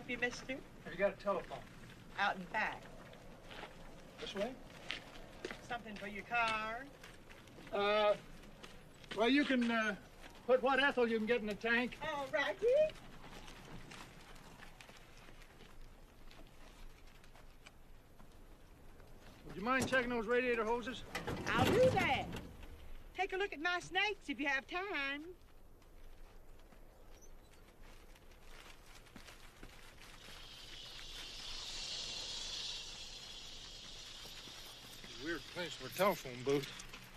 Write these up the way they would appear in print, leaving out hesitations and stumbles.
you, mister? Have you got a telephone? Out and back. This way? Something for your car? Well, you can, put what ethyl you can get in the tank. All righty. Would you mind checking those radiator hoses? I'll do that. Take a look at my snakes if you have time. Weird place for a telephone booth.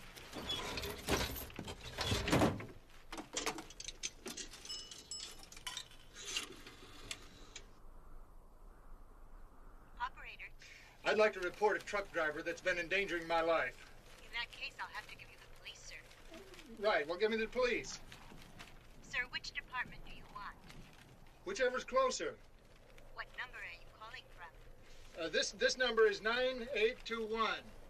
Operator. I'd like to report a truck driver that's been endangering my life. In that case, I'll have to give you the police, sir. Right, well, give me the police. Sir, which department do you want? Whichever's closer. What number are you calling from? This number is 9821.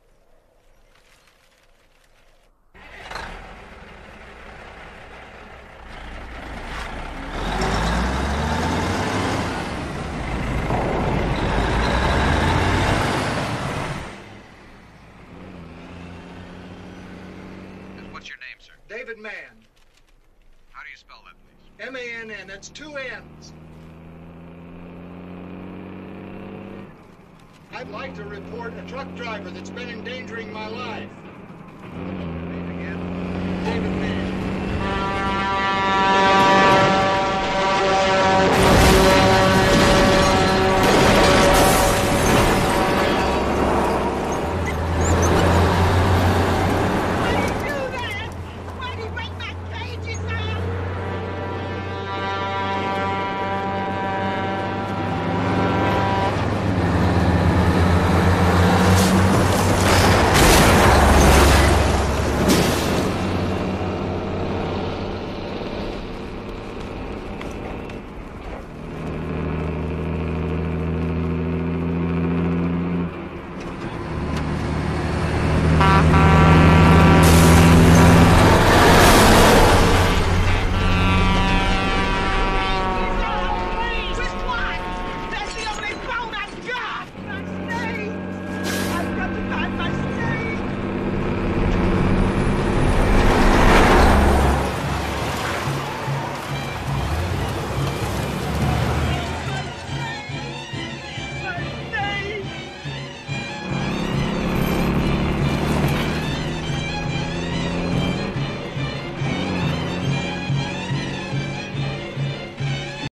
What's your name, sir? David Mann. How do you spell that, please? M-A-N-N, that's 2 N's. I'd like to report a truck driver that's been endangering my life.